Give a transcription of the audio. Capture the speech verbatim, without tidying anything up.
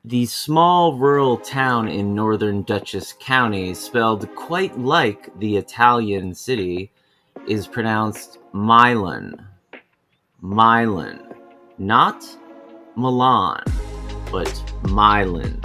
The small rural town in northern Dutchess County, spelled quite like the Italian city, is pronounced Milan. Milan. Not Milan, but Milan.